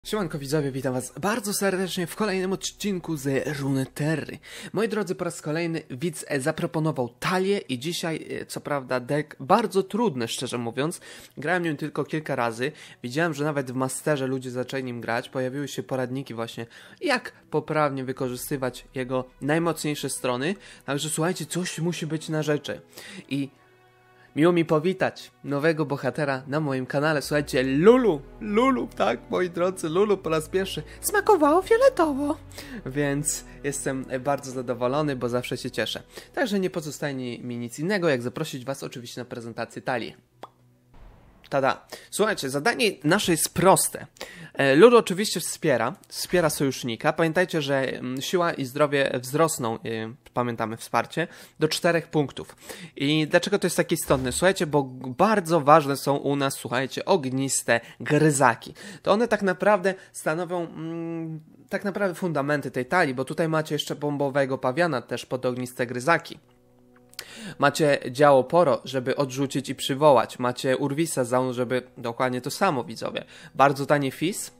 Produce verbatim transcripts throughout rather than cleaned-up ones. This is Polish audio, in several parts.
Siemanko widzowie, witam was bardzo serdecznie w kolejnym odcinku z Runeterry. Moi drodzy, po raz kolejny widz zaproponował talię i dzisiaj, co prawda, deck bardzo trudny, szczerze mówiąc. Grałem nim tylko kilka razy, widziałem, że nawet w Masterze ludzie zaczęli nim grać, pojawiły się poradniki właśnie, jak poprawnie wykorzystywać jego najmocniejsze strony. Także słuchajcie, coś musi być na rzeczy. I miło mi powitać nowego bohatera na moim kanale. Słuchajcie, Lulu, Lulu, tak, moi drodzy, Lulu po raz pierwszy smakowało fioletowo, więc jestem bardzo zadowolony, bo zawsze się cieszę. Także nie pozostaje mi nic innego, jak zaprosić was oczywiście na prezentację talii. Tada. Słuchajcie, zadanie nasze jest proste. Lulu oczywiście wspiera, wspiera sojusznika. Pamiętajcie, że siła i zdrowie wzrosną, pamiętamy wsparcie, do czterech punktów. I dlaczego to jest takie istotne? Słuchajcie, bo bardzo ważne są u nas, słuchajcie, ogniste gryzaki. To one tak naprawdę stanowią mm, tak naprawdę fundamenty tej talii, bo tutaj macie jeszcze bombowego pawiana też pod ogniste gryzaki. Macie działo Poro, żeby odrzucić i przywołać. Macie Urwisa Zaun, żeby dokładnie to samo, widzowie. Bardzo tanie Fizz.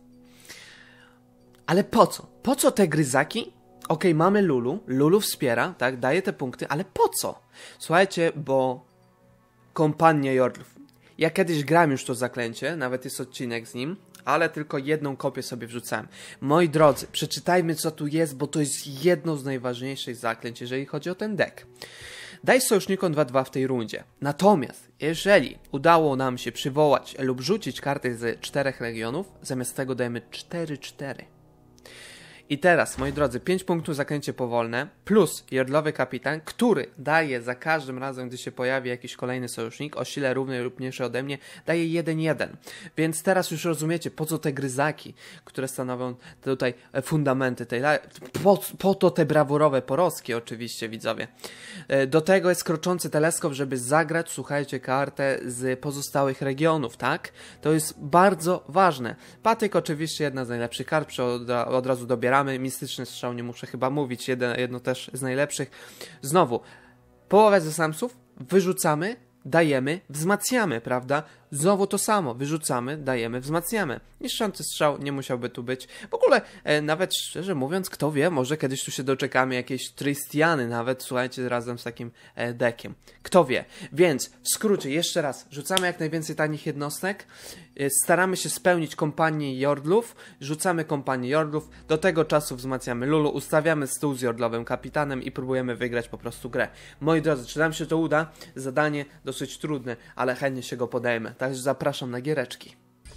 Ale po co? Po co te gryzaki? Okej, mamy Lulu. Lulu wspiera, tak, daje te punkty, ale po co? Słuchajcie, bo kompania Jordlów. Ja kiedyś grałem już to zaklęcie, nawet jest odcinek z nim, ale tylko jedną kopię sobie wrzucałem. Moi drodzy, przeczytajmy, co tu jest, bo to jest jedno z najważniejszych zaklęć, jeżeli chodzi o ten deck. Daj sojusznikom dwa dwa w tej rundzie. Natomiast, jeżeli udało nam się przywołać lub rzucić karty z czterech regionów, zamiast tego dajemy cztery cztery. I teraz, moi drodzy, pięć punktów zaklęcie powolne, plus Jordlowy Kapitan, który daje za każdym razem, gdy się pojawi jakiś kolejny sojusznik o sile równej lub mniejszej ode mnie, daje jeden jeden. Więc teraz już rozumiecie, po co te gryzaki, które stanowią tutaj fundamenty tej po, po to te brawurowe porostki oczywiście, widzowie. Do tego jest kroczący teleskop, żeby zagrać, słuchajcie, kartę z pozostałych regionów, tak? To jest bardzo ważne. Patyk oczywiście jedna z najlepszych kart, od, od razu dobieramy. Mistyczny strzał, nie muszę chyba mówić, jedno, jedno też z najlepszych. Znowu, połowę ze samsów wyrzucamy, dajemy, wzmacniamy, prawda? Znowu to samo, wyrzucamy, dajemy, wzmacniamy. Niszczący strzał nie musiałby tu być. W ogóle, e, nawet szczerze mówiąc, kto wie, może kiedyś tu się doczekamy jakiejś Tristiany, nawet, słuchajcie, razem z takim e, deckiem. Kto wie. Więc, w skrócie, jeszcze raz, rzucamy jak najwięcej tanich jednostek, e, staramy się spełnić kompanię Jordlów, rzucamy kompanię Jordlów, do tego czasu wzmacniamy Lulu, ustawiamy stół z Jordlowym Kapitanem i próbujemy wygrać po prostu grę. Moi drodzy, czy nam się to uda? Zadanie dosyć trudne, ale chętnie się go podejmę. Także zapraszam na giereczki.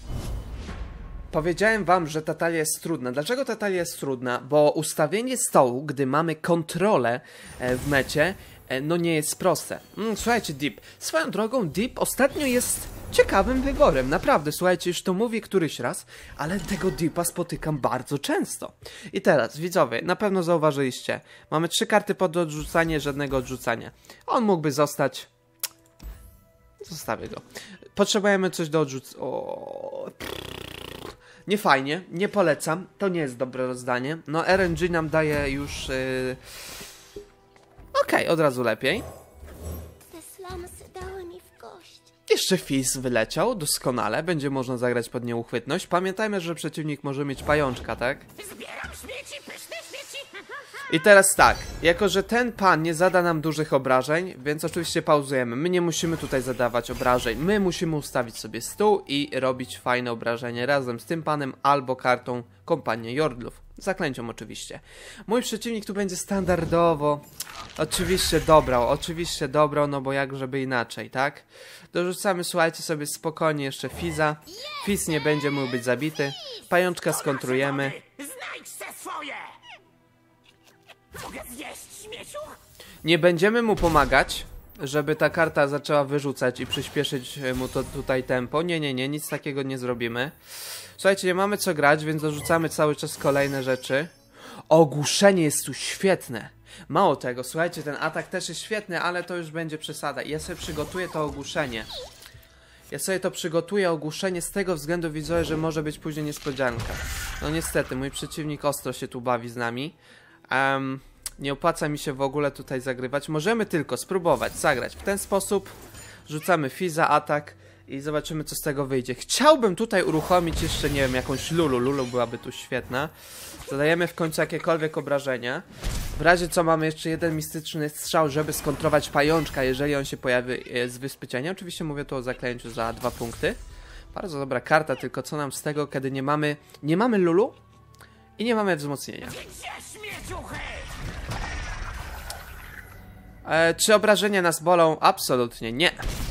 Powiedziałem wam, że ta talia jest trudna. Dlaczego ta talia jest trudna? Bo ustawienie stołu, gdy mamy kontrolę w mecie, no nie jest proste. Mm, słuchajcie, Deep. Swoją drogą, Deep ostatnio jest ciekawym wyborem. Naprawdę, słuchajcie, już to mówię któryś raz, ale tego Deepa spotykam bardzo często. I teraz, widzowie, na pewno zauważyliście. Mamy trzy karty pod odrzucanie, żadnego odrzucania. On mógłby zostać... Zostawię go. Potrzebujemy coś do odrzucenia. Nie fajnie, nie polecam. To nie jest dobre rozdanie. No R N G nam daje już... Yy... Okej, okay, od razu lepiej. Te slamsy dały mi w kość. Jeszcze Fizz wyleciał, doskonale. Będzie można zagrać pod nieuchwytność. Pamiętajmy, że przeciwnik może mieć pajączka, tak? Zbieram śmieci, pyszne śmieci. I teraz tak, jako że ten pan nie zada nam dużych obrażeń, więc oczywiście pauzujemy. My nie musimy tutaj zadawać obrażeń. My musimy ustawić sobie stół i robić fajne obrażenie razem z tym panem albo kartą kompanii Jordlów. Zaklęcią oczywiście. Mój przeciwnik tu będzie standardowo. Oczywiście dobrał, oczywiście dobrał, no bo jak żeby inaczej, tak? Dorzucamy, słuchajcie, sobie spokojnie jeszcze Fizza. Fizz nie będzie mógł być zabity. Pajączka skontrujemy. Znajdź se swoje! Mogę zjeść śmieciu? Nie będziemy mu pomagać, żeby ta karta zaczęła wyrzucać i przyspieszyć mu to tutaj tempo. Nie, nie, nie, nic takiego nie zrobimy. Słuchajcie, nie mamy co grać, więc dorzucamy cały czas kolejne rzeczy. Ogłuszenie jest tu świetne. Mało tego, słuchajcie, ten atak też jest świetny, ale to już będzie przesada. I ja sobie przygotuję to ogłuszenie. Ja sobie to przygotuję, ogłuszenie z tego względu, widzowie, że może być później niespodzianka. No niestety, mój przeciwnik ostro się tu bawi z nami. Um, nie opłaca mi się w ogóle tutaj zagrywać. Możemy tylko spróbować zagrać w ten sposób. Rzucamy Fizza, atak I zobaczymy, co z tego wyjdzie. Chciałbym tutaj uruchomić jeszcze, nie wiem, jakąś Lulu. Lulu byłaby tu świetna. Zadajemy w końcu jakiekolwiek obrażenia. W razie co mamy jeszcze jeden mistyczny strzał, żeby skontrować pajączka, jeżeli on się pojawi z wyspy cienia. Oczywiście mówię tu o zaklęciu za dwa punkty. Bardzo dobra karta, tylko co nam z tego, kiedy nie mamy... Nie mamy Lulu i nie mamy wzmocnienia. E, czy obrażenia nas bolą? Absolutnie nie.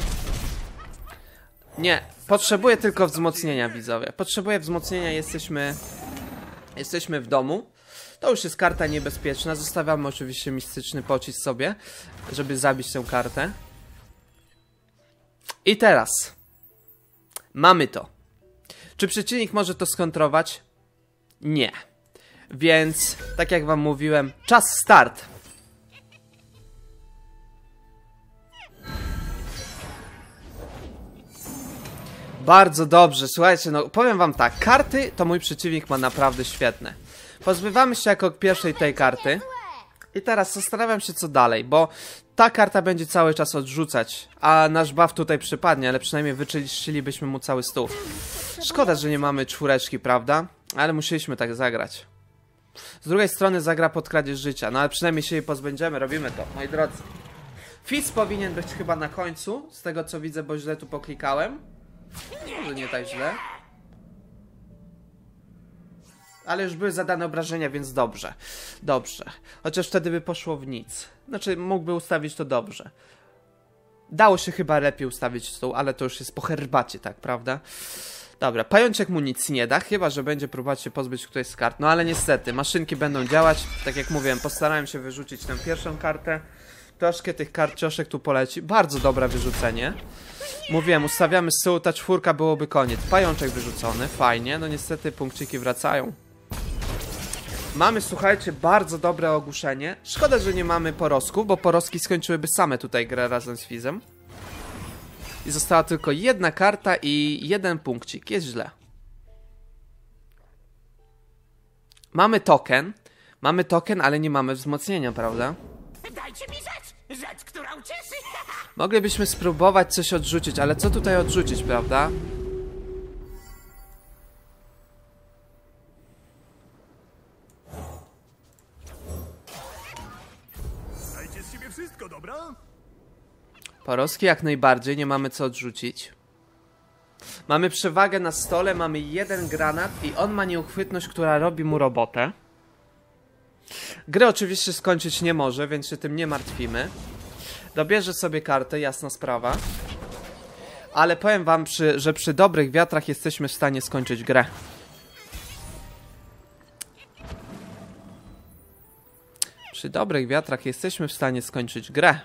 Nie, potrzebuję tylko wzmocnienia, widzowie. Potrzebuję wzmocnienia, jesteśmy... Jesteśmy w domu. To już jest karta niebezpieczna. Zostawiamy oczywiście mistyczny pocisk sobie, żeby zabić tę kartę. I teraz mamy to. Czy przeciwnik może to skontrować? Nie. Więc, tak jak wam mówiłem, czas start. Bardzo dobrze, słuchajcie, no powiem wam tak, karty to mój przeciwnik ma naprawdę świetne. Pozbywamy się jako pierwszej tej karty. I teraz zastanawiam się co dalej, bo ta karta będzie cały czas odrzucać, a nasz buff tutaj przypadnie, ale przynajmniej wyczyścilibyśmy mu cały stół. Szkoda, że nie mamy czwóreczki, prawda? Ale musieliśmy tak zagrać. Z drugiej strony zagra pod kradzież życia, no ale przynajmniej się jej pozbędziemy, robimy to, moi drodzy. Fizz powinien być chyba na końcu, z tego co widzę, bo źle tu poklikałem. Może nie tak źle. Ale już były zadane obrażenia, więc dobrze. Dobrze. Chociaż wtedy by poszło w nic. Znaczy, mógłby ustawić to dobrze. Dało się chyba lepiej ustawić stół, ale to już jest po herbacie, tak, prawda? Dobra, pajączek mu nic nie da, chyba że będzie próbować się pozbyć którejś z kart. No ale niestety, maszynki będą działać. Tak jak mówiłem, postarałem się wyrzucić tę pierwszą kartę. Troszkę tych kart cioszek tu poleci. Bardzo dobre wyrzucenie. Mówiłem, ustawiamy stół, ta czwórka byłoby koniec. Pajączek wyrzucony, fajnie. No niestety punkciki wracają. Mamy, słuchajcie, bardzo dobre ogłuszenie. Szkoda, że nie mamy porosków, bo poroski skończyłyby same tutaj grę razem z Fizzem. I została tylko jedna karta i jeden punkcik. Jest źle. Mamy token. Mamy token, ale nie mamy wzmocnienia, prawda? Dajcie mi rzecz! Rzecz, która ucieszy! Moglibyśmy spróbować coś odrzucić, ale co tutaj odrzucić, prawda? Dajcie z siebie wszystko, dobra? Poroski jak najbardziej, nie mamy co odrzucić. Mamy przewagę na stole, mamy jeden granat i on ma nieuchwytność, która robi mu robotę. Gry oczywiście skończyć nie może, więc się tym nie martwimy. Dobierze sobie kartę, jasna sprawa. Ale powiem wam, przy, że przy dobrych wiatrach jesteśmy w stanie skończyć grę. Przy dobrych wiatrach jesteśmy w stanie skończyć grę.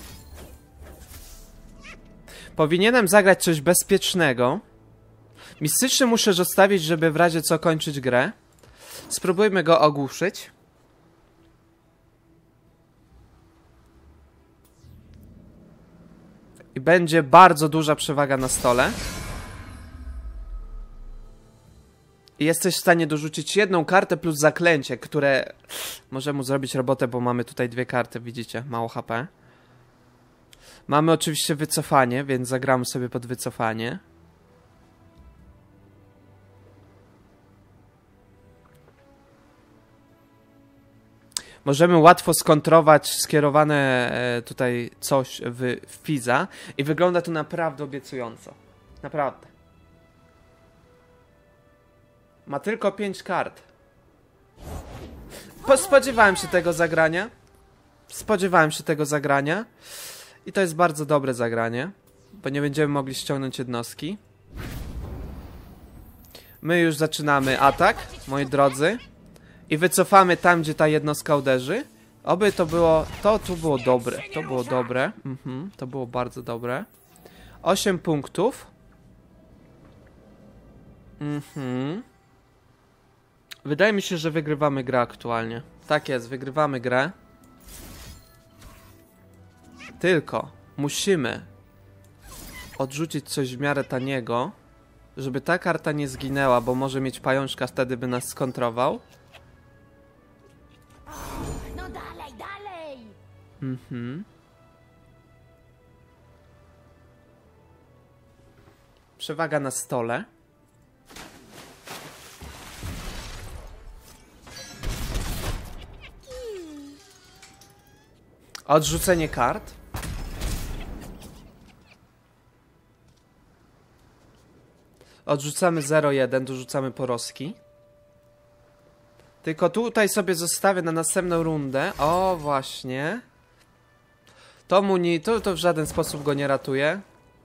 Powinienem zagrać coś bezpiecznego. Mistyczny muszę zostawić, żeby w razie co kończyć grę. Spróbujmy go ogłuszyć. I będzie bardzo duża przewaga na stole. I jesteś w stanie dorzucić jedną kartę plus zaklęcie, które może mu zrobić robotę, bo mamy tutaj dwie karty, widzicie, mało H P. Mamy oczywiście wycofanie, więc zagramy sobie pod wycofanie. Możemy łatwo skontrować skierowane e, tutaj coś w, w Fizza i wygląda to naprawdę obiecująco. Naprawdę. Ma tylko pięć kart. Po, spodziewałem się tego zagrania. Spodziewałem się tego zagrania. I to jest bardzo dobre zagranie, bo nie będziemy mogli ściągnąć jednostki. My już zaczynamy atak, moi drodzy. I wycofamy tam, gdzie ta jednostka uderzy. Oby to było... To tu było dobre. To było dobre. Mhm, to było bardzo dobre. osiem punktów. Mhm. Wydaje mi się, że wygrywamy grę aktualnie. Tak jest, wygrywamy grę. Tylko musimy odrzucić coś w miarę taniego, żeby ta karta nie zginęła, bo może mieć pajączka, wtedy by nas skontrował. No dalej, dalej! Mhm. Przewaga na stole. Odrzucenie kart. Odrzucamy zero jeden, dorzucamy poroski. Tylko tutaj sobie zostawię na następną rundę. O, właśnie. To mu nie, to, to w żaden sposób go nie ratuje.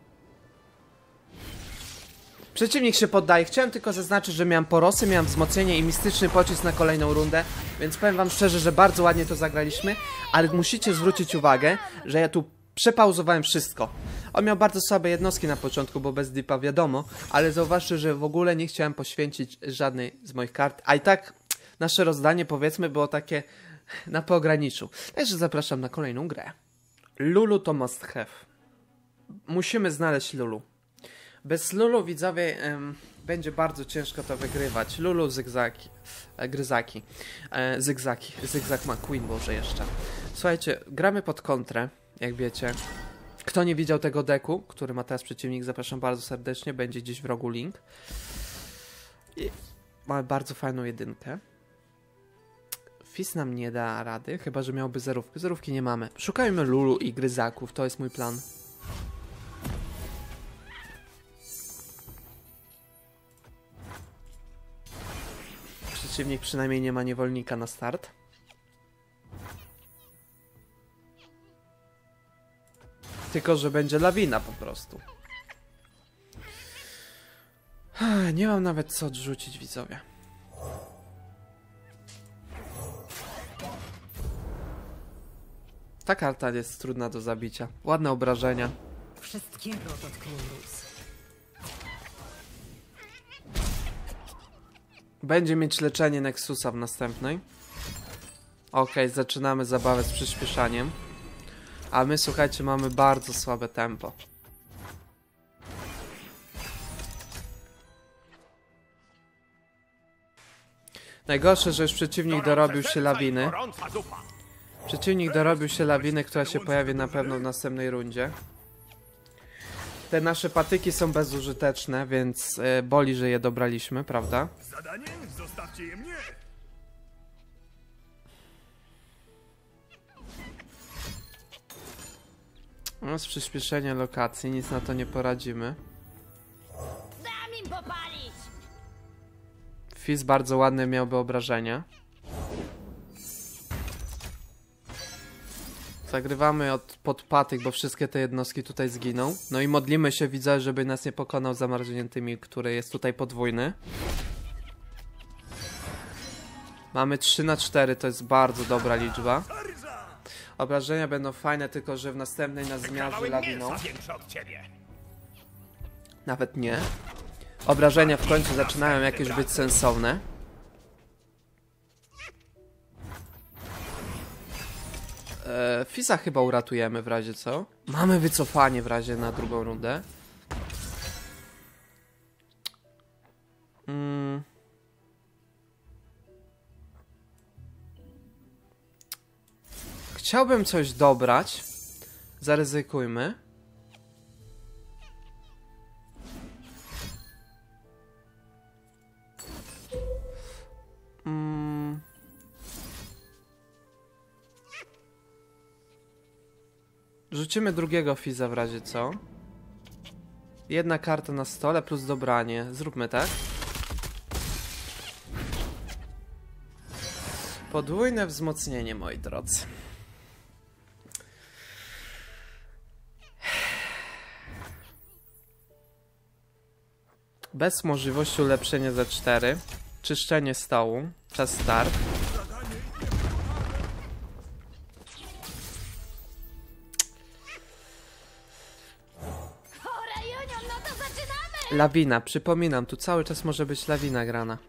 Przeciwnik się poddaje. Chciałem tylko zaznaczyć, że miałem porosy, miałem wzmocnienie i mistyczny pocisk na kolejną rundę. Więc powiem wam szczerze, że bardzo ładnie to zagraliśmy. Ale musicie zwrócić uwagę, że ja tu przepauzowałem wszystko. On miał bardzo słabe jednostki na początku, bo bez dipa wiadomo. Ale zauważcie, że w ogóle nie chciałem poświęcić żadnej z moich kart. A i tak nasze rozdanie, powiedzmy, było takie na pograniczu. Także zapraszam na kolejną grę. Lulu to must have. Musimy znaleźć Lulu. Bez Lulu, widzowie, ym, będzie bardzo ciężko to wygrywać. Lulu, zygzaki, e, gryzaki, e, zygzaki, zygzak McQueen może jeszcze. Słuchajcie, gramy pod kontrę, jak wiecie. Kto nie widział tego deku, który ma teraz przeciwnik, zapraszam bardzo serdecznie, będzie gdzieś w rogu link. I mamy bardzo fajną jedynkę. Fizz nam nie da rady, chyba że miałby zerówki. Zerówki nie mamy. Szukajmy Lulu i gryzaków, to jest mój plan. Przeciwnik przynajmniej nie ma niewolnika na start. Tylko że będzie lawina po prostu. Nie mam nawet co odrzucić, widzowie. Ta karta jest trudna do zabicia. Ładne obrażenia. Wszystkiego dotknął mróz. Będzie mieć leczenie Nexusa w następnej. Ok, zaczynamy zabawę z przyspieszaniem. A my, słuchajcie, mamy bardzo słabe tempo. Najgorsze, że już przeciwnik dorobił się lawiny. Przeciwnik dorobił się lawiny, która się pojawi na pewno w następnej rundzie. Te nasze patyki są bezużyteczne, więc e, boli, że je dobraliśmy, prawda? Zadanie? Zostawcie je mnie! No, z przyspieszenia lokacji, nic na to nie poradzimy. Dam im popalić! Fizz bardzo ładne miałby obrażenia. Zagrywamy od, pod patyk, bo wszystkie te jednostki tutaj zginą. No i modlimy się, widzę, żeby nas nie pokonał zamarzniętymi, który jest tutaj podwójny. Mamy trzy na cztery, to jest bardzo dobra liczba. Obrażenia będą fajne, tylko że w następnej nas zmiażdży lawiną. Nawet nie. Obrażenia w końcu zaczynają jakieś być sensowne. Eee, Fizza chyba uratujemy w razie co. Mamy wycofanie w razie na drugą rundę. Mm. Chciałbym coś dobrać. Zaryzykujmy. Mm. Rzucimy drugiego Fizza w razie co. Jedna karta na stole plus dobranie. Zróbmy tak. Podwójne wzmocnienie, moi drodzy. Bez możliwości ulepszenia za cztery. Czyszczenie stołu. Czas start. Chora Junior, no to zaczynamy! Lawina, przypominam, tu cały czas może być lawina grana.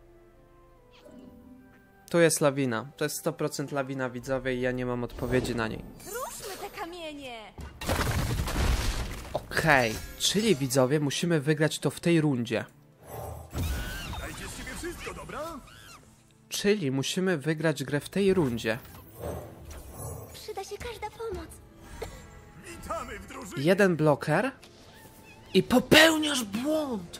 Tu jest lawina. To jest sto procent lawina, widzowie, i ja nie mam odpowiedzi na niej. Ruszmy te kamienie! Okej, okay. Czyli widzowie, musimy wygrać to w tej rundzie. Dajcie z siebie wszystko, dobra? Czyli musimy wygrać grę w tej rundzie. Przyda się każda pomoc. Witamy w drużynie! Jeden bloker. I popełniasz błąd.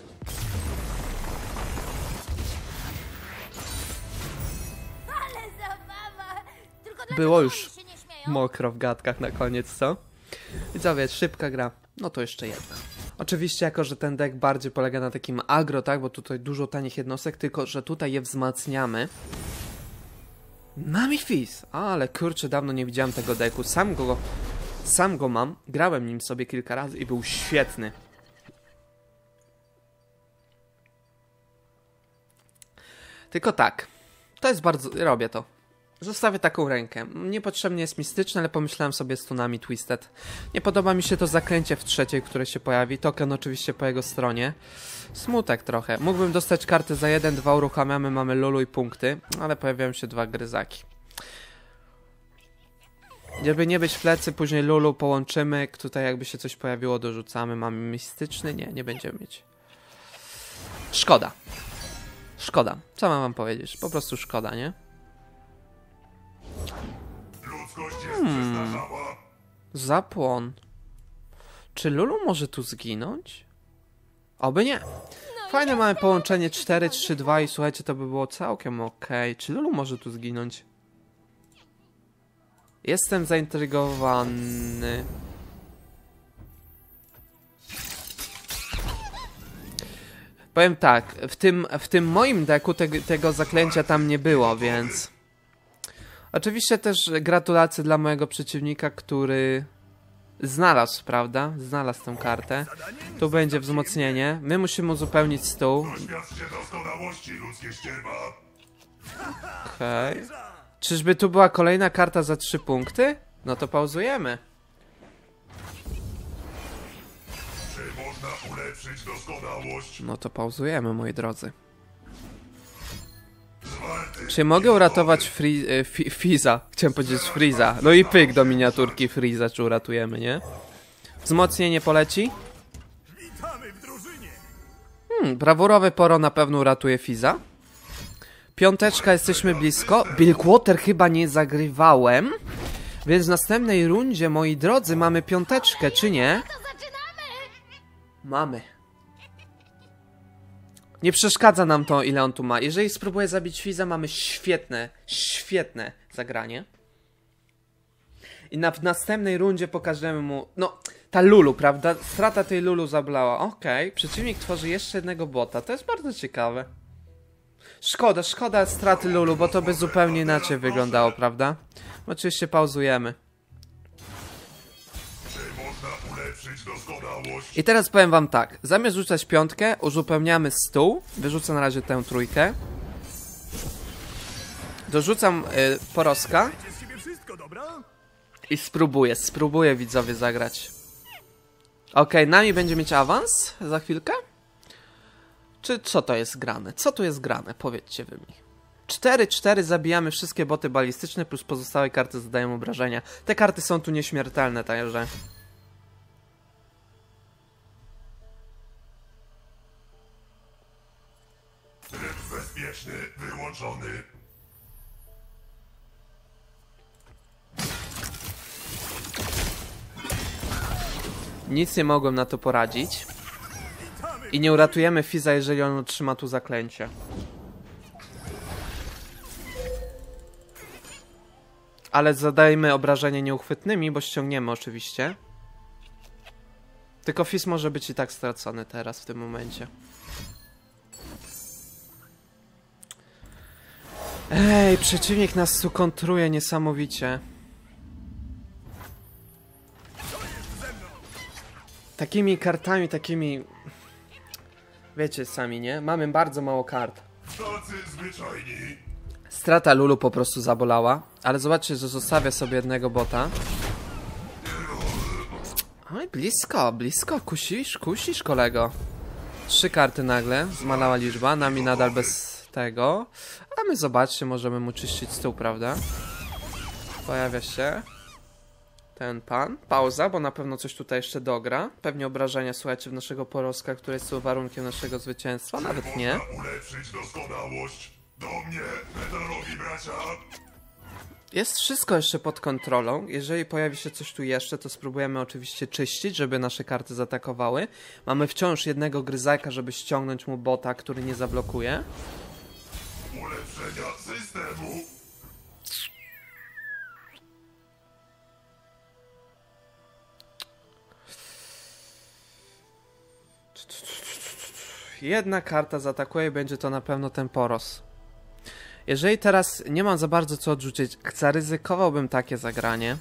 Ale zabawa! Tylko dlaczego Było oni już się nie śmieją? mokro w gadkach na koniec, co? Widzowie, szybka gra. No to jeszcze jedna. Oczywiście, jako że ten deck bardziej polega na takim agro, tak? Bo tutaj dużo tanich jednostek, tylko że tutaj je wzmacniamy. Mamy Fizz! Ale kurczę, dawno nie widziałem tego decku. Sam go, sam go mam. Grałem nim sobie kilka razy i był świetny. Tylko tak. To jest bardzo... Robię to. Zostawię taką rękę. Niepotrzebnie jest mistyczne, ale pomyślałem sobie z tunami Twisted. Nie podoba mi się to zaklęcie w trzeciej, które się pojawi. Token oczywiście po jego stronie. Smutek trochę. Mógłbym dostać karty za jeden, dwa uruchamiamy, mamy Lulu i punkty, ale pojawiają się dwa gryzaki. Żeby nie być w plecy, później Lulu połączymy. Tutaj jakby się coś pojawiło, dorzucamy. Mamy mistyczny? Nie, nie będziemy mieć. Szkoda. Szkoda. Co mam wam powiedzieć? Po prostu szkoda, nie? Ludzkość jest przestarzała. Zapłon. Czy Lulu może tu zginąć? Oby nie. Fajne mamy połączenie cztery trzy dwa i słuchajcie, to by było całkiem okej. Czy Lulu może tu zginąć? Jestem zaintrygowany. Powiem tak, w tym, w tym moim decku te, tego zaklęcia tam nie było, więc... Oczywiście też gratulacje dla mojego przeciwnika, który znalazł, prawda? Znalazł tę kartę. Tu będzie wzmocnienie. My musimy uzupełnić stół. Doświadczcie doskonałości, ludzkie ścierwa. Okej. Okay. Czyżby tu była kolejna karta za trzy punkty? No to pauzujemy. Czy można ulepszyć doskonałość? No to pauzujemy, moi drodzy. Zwarty Czy mogę uratować Fri e, fi Fiza? Chciałem powiedzieć Freeza. No i pyk do miniaturki Freeza, czy uratujemy, nie? Wzmocnienie poleci? witamy w drużynie. Hmm, brawurowy Poro na pewno uratuje Fiza. Piąteczka, jesteśmy blisko. Bilkwater chyba nie zagrywałem. Więc w następnej rundzie, moi drodzy, mamy piąteczkę, czy nie? To zaczynamy! Mamy. Nie przeszkadza nam to, ile on tu ma. Jeżeli spróbuję zabić Fiza, mamy świetne, świetne zagranie. I na, w następnej rundzie pokażemy mu... No, ta Lulu, prawda? Strata tej Lulu zablała. Okej, okay. Przeciwnik tworzy jeszcze jednego bota. To jest bardzo ciekawe. Szkoda, szkoda straty Lulu, bo to by zupełnie inaczej wyglądało, prawda? Oczywiście pauzujemy. Czy można ulepszyć doskonałość? I teraz powiem wam tak. Zamiast rzucać piątkę, uzupełniamy stół. Wyrzucę na razie tę trójkę. Dorzucam y, Poroska. Dajcie z siebie wszystko, dobra? I spróbuję, spróbuję widzowie zagrać. Okej, okay, nami będzie mieć awans za chwilkę? Czy co to jest grane? Co tu jest grane? Powiedzcie wy mi. cztery cztery zabijamy wszystkie boty balistyczne, plus pozostałe karty zadają obrażenia. Te karty są tu nieśmiertelne, także... Tryb bezpieczny wyłączony. Nic nie mogłem na to poradzić. I nie uratujemy Fiza, jeżeli on otrzyma tu zaklęcie. Ale zadajmy obrażenia nieuchwytnymi, bo ściągniemy oczywiście. Tylko Fiz może być i tak stracony teraz, w tym momencie. Ej, przeciwnik nas tu kontruje niesamowicie. Takimi kartami, takimi... Wiecie sami, nie? Mamy bardzo mało kart. Tacy zwyczajni. Strata Lulu po prostu zabolała. Ale zobaczcie, że zostawia sobie jednego bota. Oj, blisko, blisko. Kusisz, kusisz, kolego. Trzy karty nagle. Zmalała liczba. Nami nadal bez tego. A my zobaczcie, możemy mu czyścić stół, prawda? Pojawia się ten pan. Pauza, bo na pewno coś tutaj jeszcze dogra. Pewnie obrażenia, słuchajcie, w naszego Poroska, które są warunkiem naszego zwycięstwa. Nawet nie. Można ulepszyć doskonałość. Do mnie, metalowi bracia. jest wszystko jeszcze pod kontrolą. Jeżeli pojawi się coś tu jeszcze, to spróbujemy oczywiście czyścić, żeby nasze karty zaatakowały. Mamy wciąż jednego gryzajka, żeby ściągnąć mu bota, który nie zablokuje. Ulepszenia systemu. Jedna karta zaatakuje i będzie to na pewno ten Poros. Jeżeli teraz nie mam za bardzo co odrzucić, zaryzykowałbym takie zagranie.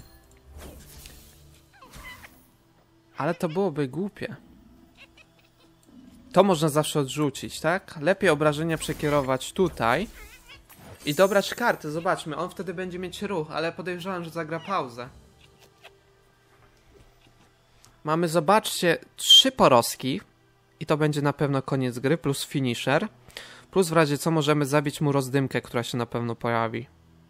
Ale to byłoby głupie. To można zawsze odrzucić, tak? Lepiej obrażenia przekierować tutaj i dobrać karty. Zobaczmy, on wtedy będzie mieć ruch, ale podejrzewam, że zagra pauzę. Mamy, zobaczcie, trzy poroski i to będzie na pewno koniec gry, plus finisher. Plus w razie co możemy zabić mu rozdymkę, która się na pewno pojawi.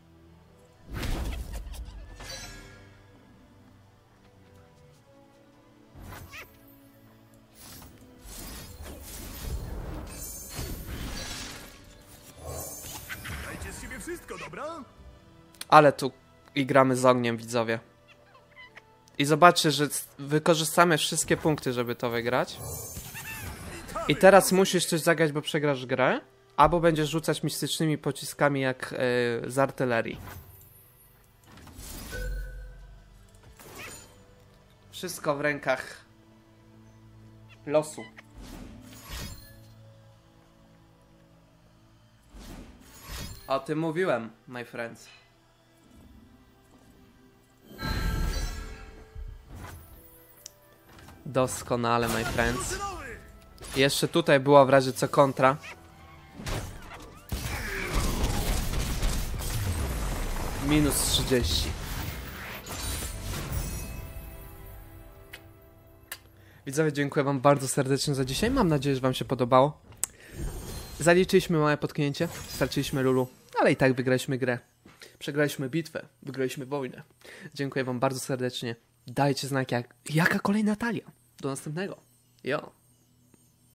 Dajcie z siebie wszystko, dobra? Ale tu i gramy z ogniem, widzowie. I zobaczcie, że wykorzystamy wszystkie punkty, żeby to wygrać. I teraz musisz coś zagrać, bo przegrasz grę. Albo będziesz rzucać mistycznymi pociskami jak yy, z artylerii. Wszystko w rękach losu. O tym mówiłem, my friends. Doskonale, my friends. Jeszcze tutaj była w razie co kontra. Minus trzydzieści. Widzowie, dziękuję wam bardzo serdecznie za dzisiaj. Mam nadzieję, że wam się podobało. Zaliczyliśmy małe potknięcie, straciliśmy Lulu, ale i tak wygraliśmy grę. Przegraliśmy bitwę, wygraliśmy wojnę. Dziękuję wam bardzo serdecznie. Dajcie znak, jak, jaka kolejna talia. Do następnego. Jo.